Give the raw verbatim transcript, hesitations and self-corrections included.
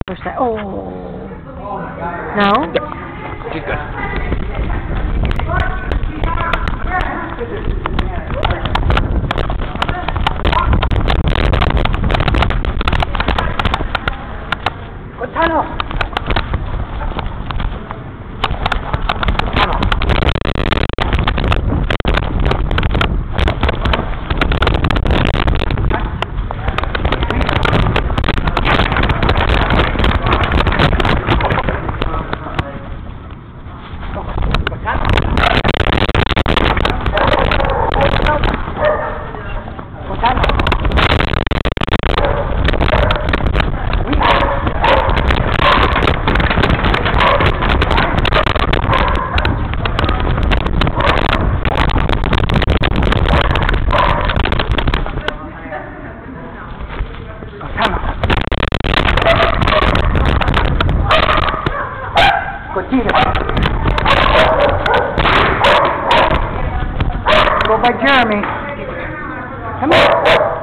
Push that. Oh. No? She's good. Good tunnel. Go by Jeremy. Come here.